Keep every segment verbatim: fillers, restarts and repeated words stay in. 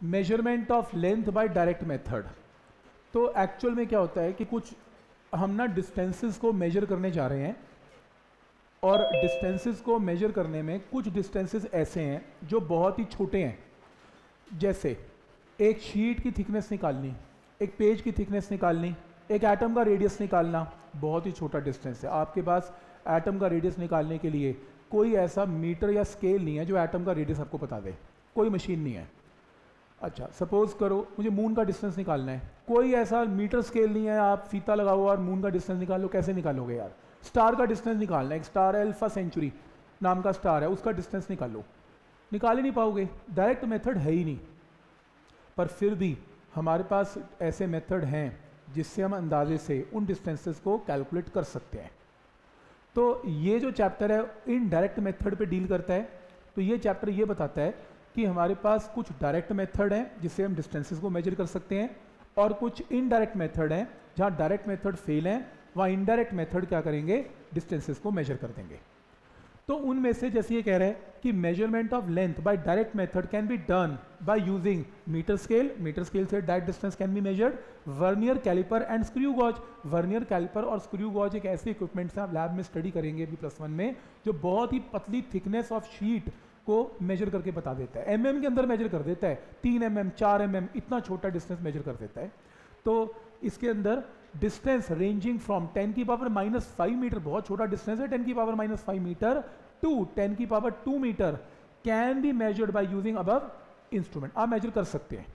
Measurement of length by direct method. तो actual में क्या होता है कि कुछ हम ना डिस्टेंसेस को मेजर करने जा रहे हैं, और डिस्टेंसेस को मेजर करने में कुछ डिस्टेंसेस ऐसे हैं जो बहुत ही छोटे हैं। जैसे एक शीट की थिकनेस निकालनी, एक पेज की थिकनेस निकालनी, एक एटम का रेडियस निकालना बहुत ही छोटा डिस्टेंस है। आपके पास एटम का रेडियस निकालने के लिए कोई ऐसा मीटर या स्केल नहीं है जो एटम का रेडियस आपको बता दे, कोई मशीन नहीं है। अच्छा, सपोज करो मुझे मून का डिस्टेंस निकालना है, कोई ऐसा मीटर स्केल नहीं है, आप फीता लगाओ और मून का डिस्टेंस निकालो, कैसे निकालोगे यार। स्टार का डिस्टेंस निकालना है, एक स्टार है अल्फा सेंचुरी नाम का स्टार है, उसका डिस्टेंस निकालो, निकाल ही नहीं पाओगे, डायरेक्ट मेथड है ही नहीं। पर फिर भी हमारे पास ऐसे मेथड हैं जिससे हम अंदाजे से उन डिस्टेंसेस को कैलकुलेट कर सकते हैं। तो ये जो चैप्टर है इनडायरेक्ट मेथड पे डील करता है। तो ये चैप्टर ये बताता है कि हमारे पास कुछ डायरेक्ट मेथड हैं जिससे हम डिस्टेंसेस को मेजर कर सकते हैं, और कुछ इनडायरेक्ट मेथड हैं जहाँ डायरेक्ट मेथड फेल हैं, वहाँ इनडायरेक्ट मेथड क्या करेंगे, डिस्टेंसेस को मेजर कर देंगे। तो उनमें से जैसे ये कह रहा है कि measurement of length by direct method can be done by using meter scale, meter scale से direct distance can be measured, vernier caliper and screw gauge. Vernier caliper और स्क्रू गॉज एक ऐसे इक्विपमेंट्स हैं, आप लैब में study करेंगे अभी plus one में, जो बहुत ही पतली थिकनेस ऑफ शीट को मेजर करके बता देता है, एम एम के अंदर मेजर कर देता है, तीन एम एम चार एम एम इतना छोटा डिस्टेंस मेजर कर देता है। तो इसके अंदर डिस्टेंस रेंजिंग फ्रॉम टेन की पावर माइनस फाइव मीटर, बहुत छोटा डिस्टेंस है, टेन की power minus five meter to ten की power two meter can be measured by using above instrument, आप मेजर कर सकते हैं।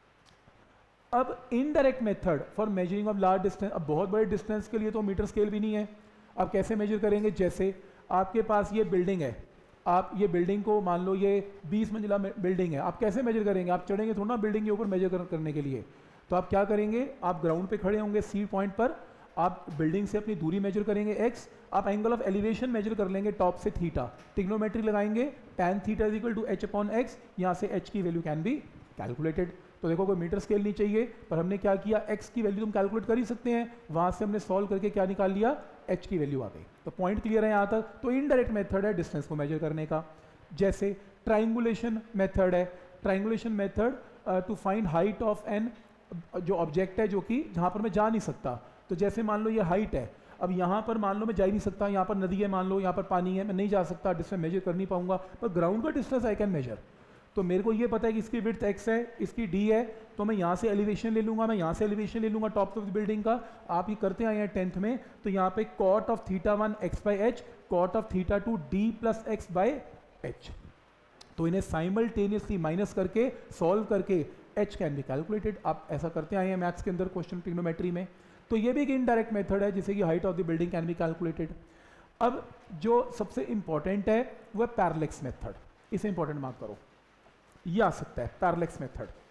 अब indirect method for measuring of large distance, अब बहुत बड़े डिस्टेंस के लिए तो मीटर स्केल भी नहीं है, आप कैसे मेजर करेंगे। जैसे आपके पास ये बिल्डिंग है, आप ये बिल्डिंग को मान लो ये बीस मंजिला बिल्डिंग है, आप कैसे मेजर करेंगे, आप चढ़ेंगे थोड़ा ना बिल्डिंग के ऊपर मेजर करने के लिए। तो आप क्या करेंगे, आप ग्राउंड पे खड़े होंगे सी पॉइंट पर, आप बिल्डिंग से अपनी दूरी मेजर करेंगे एक्स, आप एंगल ऑफ एलिवेशन मेजर कर लेंगे टॉप से थीटा, ट्रिग्नोमेट्री लगाएंगे, tan theta is equal to H upon X, यहाँ से h की वैल्यू कैन बी कैलकुलेटेड। तो देखो कोई मीटर स्केल नहीं चाहिए, पर हमने क्या किया, x की वैल्यू तुम कैलकुलेट कर ही सकते हैं, वहाँ से हमने सॉल्व करके क्या निकाल लिया, h की वैल्यू आ गई। तो पॉइंट क्लियर है यहाँ तक। तो इनडायरेक्ट मेथड है डिस्टेंस को मेजर करने का। जैसे ट्राइंगुलेशन मेथड है, triangulation method to find height of an, जो ऑब्जेक्ट है जो कि जहाँ पर मैं जा नहीं सकता। तो जैसे मान लो ये हाइट है, अब यहाँ पर मान लो मैं जा ही नहीं सकता, यहाँ पर नदी है मान लो, यहाँ पर पानी है, मैं नहीं जा सकता, डिस्टेंस मेजर कर नहीं पाऊंगा, पर ग्राउंड का डिस्टेंस आई कैन मेजर। तो मेरे को ये पता है कि इसकी विड्थ x है, इसकी d है, तो मैं यहाँ से एलिवेशन ले लूँगा, मैं यहाँ से एलिवेशन ले लूँगा टॉप ऑफ द बिल्डिंग का। आप ये करते आए हैं टेंथ में, तो यहाँ पे cot of theta one X by H, cot of theta two D plus X by H. तो इन्हें साइमल्टेनियसली माइनस करके सॉल्व करके h कैन बी कैलकुलेटेड। आप ऐसा करते आए हैं मैथ्स के अंदर क्वेश्चन ट्रिग्नोमेट्री में। तो ये भी एक इनडायरेक्ट मेथड है जिसे कि height of the building can be calculated. अब जो सबसे इंपॉर्टेंट है वो है पैरेलैक्स मेथड, इसे इंपॉर्टेंट मार्क करो, ये आ सकता है पैरेलैक्स मेथड।